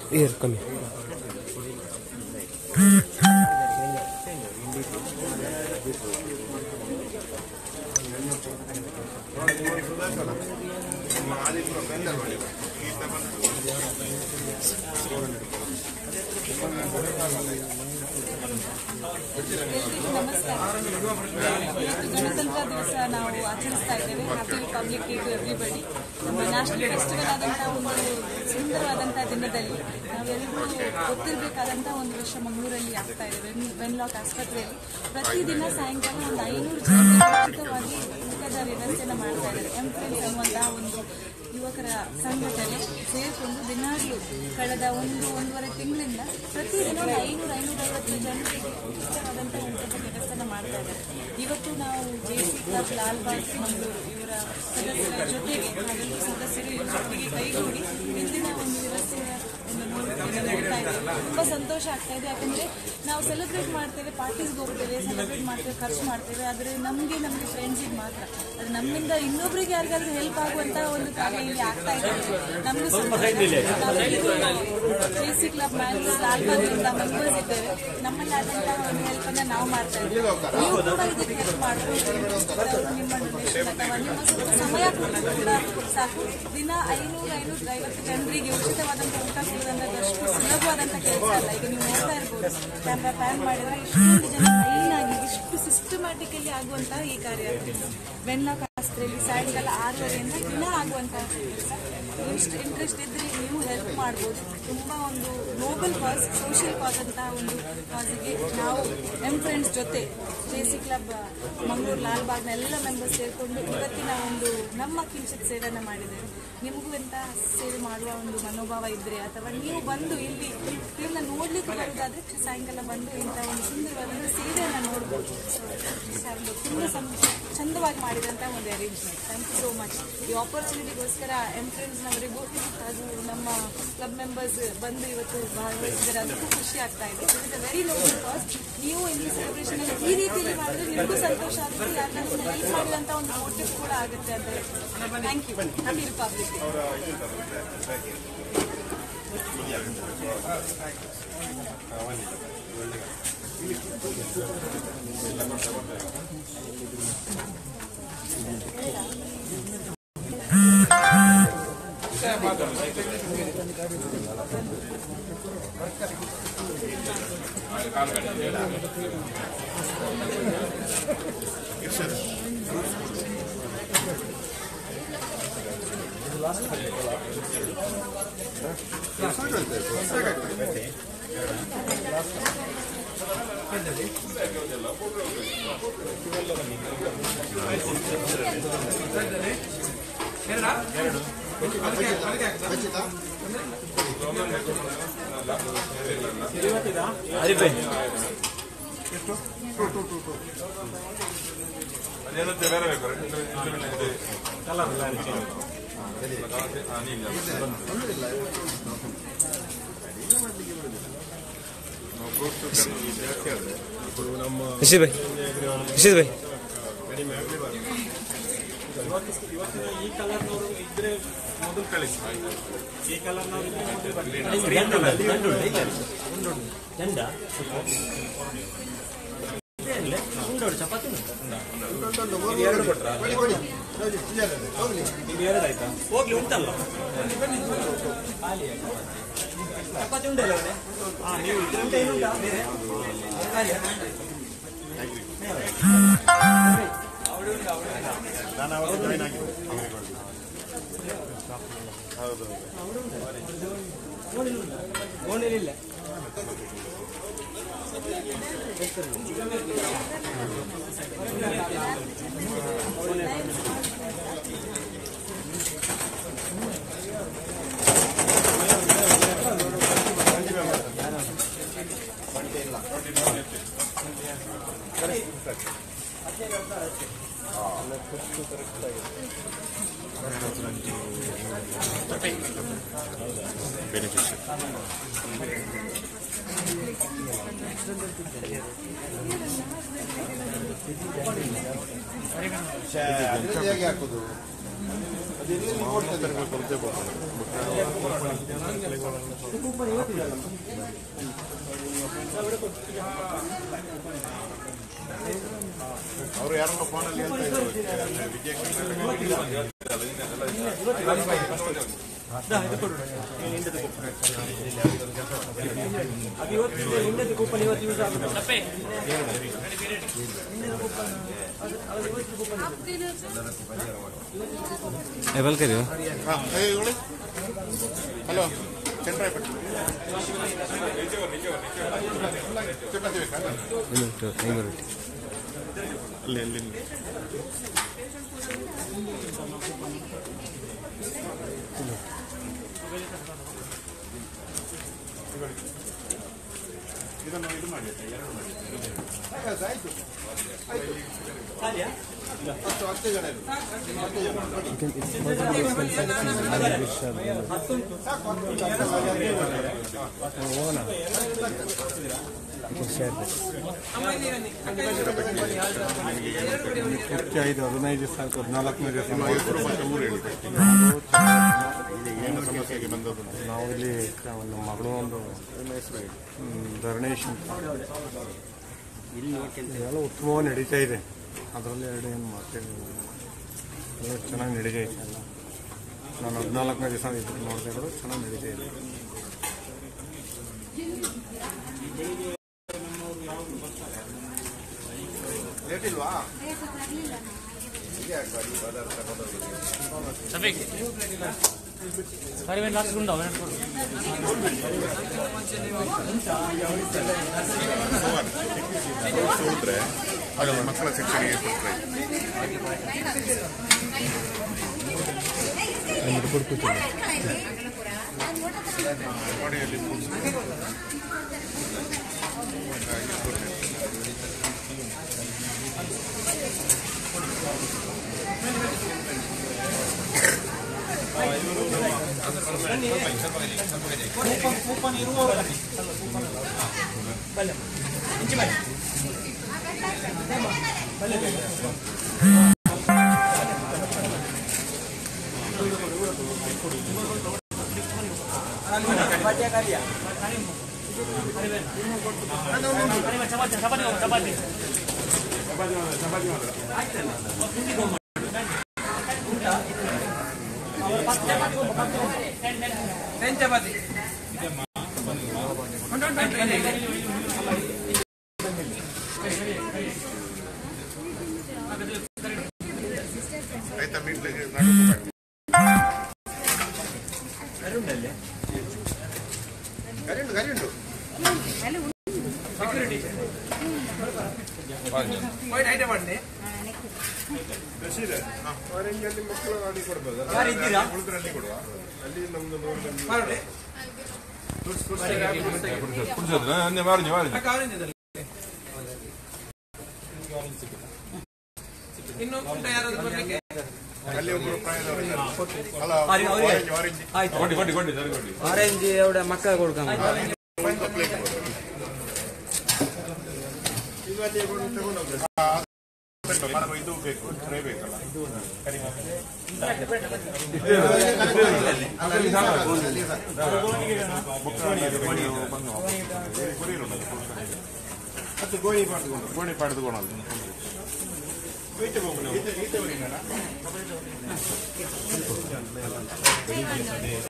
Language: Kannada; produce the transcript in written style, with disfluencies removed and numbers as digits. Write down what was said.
ಏರ್ ಕಮ್ಮಿ. ನಮಸ್ಕಾರ. ಗಣತಂತ್ರ ದಿವಸ ನಾವು ಆಚರಿಸ್ತಾ ಇದ್ದೇವೆ. Happy republic day to everybody. ನಮ್ಮ ನ್ಯಾಷನಲ್ ಫೆಸ್ಟಿವಲ್ ಆದಂತಹ ಒಂದು ಸುಂದರವಾದಂತಹ ದಿನದಲ್ಲಿ ನಾವೆಲ್ಲರೂ ಗೊತ್ತಿರಬೇಕಾದಂತಹ ಒಂದು ವರ್ಷ ಮಂಗಳೂರಲ್ಲಿ ಆಗ್ತಾ ಇದೆ. ವೆನ್ಲಾಕ್ ಆಸ್ಪತ್ರೆಯಲ್ಲಿ ಪ್ರತಿದಿನ ಸಾಯಂಕಾಲ ಒಂದು 500 ಜನರಿಗೆ ಉಚಿತವಾಗಿ ಊಟದ ವ್ಯವಸ್ಥೆಯನ್ನು ಮಾಡ್ತಾ ಇದ್ದಾರೆ. ಎಂಫ್ರೆಂಡ್ಸ್ ಅನ್ನುವಂತಹ ಒಂದು ಯುವಕರ ಸಂಘಟನೆ ಸೇರಿಕೊಂಡು ದಿನಾಗಲೂ ಕಳೆದ ಒಂದೂವರೆ ತಿಂಗಳಿಂದ ಪ್ರತಿದಿನ 500-550 ಜನರಿಗೆ ಉಚಿತವಾದಂತಹ ಊಟದ ವ್ಯವಸ್ಥೆಯನ್ನು ಮಾಡ್ತಾ ಇದ್ದಾರೆ. ಇವತ್ತು ನಾವು ಜೆಸಿ ಕ್ಲಬ್ ಲಾಲ್ಬಾಗ್ ಮಂಗಳೂರು ಇವರ ಸದಸ್ಯರ ಜೊತೆಗೆ ನಾವೆಲ್ಲರೂ ಸದಸ್ಯರು ಇವರ ಜೊತೆಗೆ ಕೈಗೂಡಿ ಇಂದಿನ ಒಂದು ವ್ಯವಸ್ಥೆಯ ನಡೀತಾ ಇದೆ. ತುಂಬಾ ಸಂತೋಷ ಆಗ್ತಾ ಇದೆ. ಯಾಕಂದ್ರೆ ನಾವು ಸೆಲೆಬ್ರೇಟ್ ಮಾಡ್ತೇವೆ, ಪಾರ್ಟೀಸ್ಗೆ ಹೋಗ್ತೇವೆ, ಸೆಲೆಬ್ರೇಟ್ ಮಾಡ್ತೇವೆ, ಖರ್ಚು ಮಾಡ್ತೇವೆ. ಆದರೆ ನಮಗೆ ಫ್ರೆಂಡ್ಸಿಗೆ ಮಾತ್ರ ಅದು ನಮ್ಮಿಂದ ಇನ್ನೊಬ್ರಿಗೆ ಯಾರಿಗಾದ್ರೂ ಹೆಲ್ಪ್ ಆಗುವಂತಹ ಒಂದು ಕಾರ್ಯ ಇಲ್ಲಿ ಆಗ್ತಾ ಇದೆ. ನಮಗೂ ಜೆಸಿ ಕ್ಲಬ್ ಲಾಲ್ಬಾಗ್ನಿಂದ ಮೆಂಬರ್ಸ್ ಇದ್ದೇವೆ. ನಮ್ಮಲ್ಲಿ ಆದಂತಹ ಒಂದು ಹೆಲ್ಪ್ ಅನ್ನ ನಾವು ಮಾಡ್ತಾ ಇದ್ದೇವೆ. ನೀವು ಕೂಡ ಇದಕ್ಕೆ ಹೆಲ್ಪ್ ಮಾಡಬಹುದು. ನಿಮ್ಮ ಡೊನೇಷನ್ ಅಥವಾ ನಿಮ್ಮ ಸ್ವಲ್ಪ ಸಮಯ ಕೂಡ ಸಾಕು. ದಿನ 500-550 ಜನರಿಗೆ ಉಚಿತವಾದಂತಹ ಊಟ ಕೊಡುವಂತಷ್ಟು ಸುಲಭವಾದಂತ ಕೆಲಸ ಅಲ್ಲ. ಈಗ ನೀವು ನೋಡ್ತಾ ಇರ್ಬೋದು, ಕ್ಯಾಮ್ರಾ ಪ್ಯಾನ್ ಮಾಡಿದ್ರೆ ಇಷ್ಟೊಂದು ಜನ ಲೈನ್ ಆಗಿ ಇಷ್ಟು ಸಿಸ್ಟಮ್ಯಾಟಿಕಲಿ ಆಗುವಂತಹ ಈ ಕಾರ್ಯ ವೆನ್ಲಾಕ್ ಆಸ್ಪತ್ರೆಯಲ್ಲಿ ಸಾಯಂಕಾಲ 6:30ಯಿಂದ ದಿನ ಆಗುವಂತಹ ಕೆಲಸ. ಇಷ್ಟು ಇಂಟ್ರೆಸ್ಟ್ ಇದ್ರೆ ನೀವು ಹೆಲ್ಪ್ ಮಾಡ್ಬೋದು. ತುಂಬಾ ಒಂದು ನೋಬಲ್ ಕಾಸ್, ಸೋಷಿಯಲ್ ಕಾಸ್ ಅಂತ ಒಂದು ಕಾಸಿಗೆ ನಾವು ಫ್ರೆಂಡ್ಸ್ ಜೊತೆ ಜೆಸಿ ಕ್ಲಬ್ ಮಂಗಳೂರು ಲಾಲ್ಬಾಗ್ನ ಎಲ್ಲ ಮೆಂಬರ್ಸ್ ಸೇರಿಕೊಂಡು ಇವತ್ತಿನ ಒಂದು ನಮ್ಮ ಕಿಂಚಿತ್ ಸೇವೆಯನ್ನು ಮಾಡಿದ್ದೇವೆ. ನಿಮಗೂ ಎಂತ ಸೇವೆ ಮಾಡುವ ಒಂದು ಮನೋಭಾವ ಇದ್ರೆ ಅಥವಾ ನೀವು ಬಂದು ಇಲ್ಲಿ ಇವನ್ನ ನೋಡ್ಲಿಕ್ಕೆ ಬರೋದಾದ್ರೆ ಸಾಯಂಕಾಲ ಬಂದು ಇಂಥ ಒಂದು ಸುಂದರವಾದ ಸೇವೆಯನ್ನು ನೋಡ್ಬೋದು. ತುಂಬಾ ಚಂದವಾಗಿ ಮಾಡಿದಂತ ಒಂದು arrangement. Thank you so much. ಈ ಆಪರ್ಚುನಿಟಿಗೋಸ್ಕರ ಫ್ರೆಂಡ್ಸ್ನವರಿಗೂ ಅದು ನಮ್ಮ ಕ್ಲಬ್ ಮೆಂಬರ್ಸ್ ಬಂದು ಇವತ್ತು ಭಾಗವಹಿಸಿದರೆ ಅದಕ್ಕೂ ಖುಷಿ ಆಗ್ತಾ ಇದೆ. It is a very noble cause. ನೀವು ಇಲ್ಲಿ ಸೆಲೆಬ್ರೇಷನ್ ಈ ರೀತಿಯಲ್ಲಿ ಮಾಡಿದ್ರೆ ನಿಮಗೂ ಸಂತೋಷ ಆಗುತ್ತೆ, ಯಾಕಂದ್ರೆ ಹೆಲ್ಪ್ ಮಾಡಿದಂತ ಒಂದು ಮೋಟಿವ್ ಕೂಡ ಆಗುತ್ತೆ ಅಂತ ಹೇಳ್ತೀನಿ. Thank you. Happy republic day. Nishit bhai ಈ ಕಲರ್ನವರು ಇದ್ರೆ ಮೊದಲು ಕಳಿಸಿ. ಈ ಕಲರ್ನವರು ಚಪಾತಿ ಎರಡು ಕೊಟ್ರ ಎರಡಾಯ್ತಾ? ಹೋಗ್ಲಿ, ಉಂಟಲ್ಲ ಚಪಾತಿ ಉಂಟಲ್ಲ? ನೀವು ಇದ್ರೆ ಏನುಂಟಾ ಬೇರೆ ನಾನು ಅವಾಗ ಜಾಯಿನ್ ಆಗಿದ್ದೆ. ಹೌದು, ಗೋಣಿಲಿಲ್ಲ. ಹೇಗೆ ಹಾಕೋದು? ಅವರು ಯಾರನ್ನ ಫೋನಲ್ಲಿ ಅಂತ ಹಲೋ ಚಂದ್ರಾಯಪಟ್ಟಿ ಅಲ್ಲಿ ಅಲ್ಲಿ ಇದನ್ನು ಇದು ಮಾಡಿ ಎರಡು ಮಾಡಿ ಆಯ್ತು 10 ಜನ15 ಸಾಕು 14ನೇ ದಿವಸ ಏನು ಸಮಸ್ಯೆಗೆ ಬಂದದ್ದು ನಾವು ಇಲ್ಲಿ ಒಂದು ಮಗಳು ಒಂದು ಧರಣೇಶ್ ಎಲ್ಲ ಉತ್ತಮವಾಗಿ ನಡೀತಾ ಇದೆ. ಅದರಲ್ಲಿ ಎರಡು ಏನು ಮಾಡ್ತೇವೆ ಎಲ್ಲ ಚೆನ್ನಾಗಿ ನಡೀತಾ ಇದೆ. ಎಲ್ಲ ನಾನು 14ನೇ ದಿವಸ ನೋಡ್ತಾ ಇರೋದು ಚೆನ್ನಾಗಿ ನಡೀತಾ ಇದೆ. ಲೇಟ್ ಇಲ್ವಾ? ಮಕ್ಕಳ ಶಿಕ್ಷಣಿಗೆ ಮಕ್ಕಳು ಆಡಿ ಕೊಡ್ಬೋದು ಕೊಡುವ ಅಲ್ಲಿ ನಮ್ದು ಅಲ್ಲಿ ಒಬ್ಬರು ಆರೆಂಜ್ ಎವಡ ಮಕ್ಕಳ ಕೊಡ್ಕಮ್ಮ ಇದು ಬೇಕು ಟ್ರೈ ಬೇಕಲ್ಲ ಗೋಣಿ ಪಾಡ್ದುಕೊಂಡು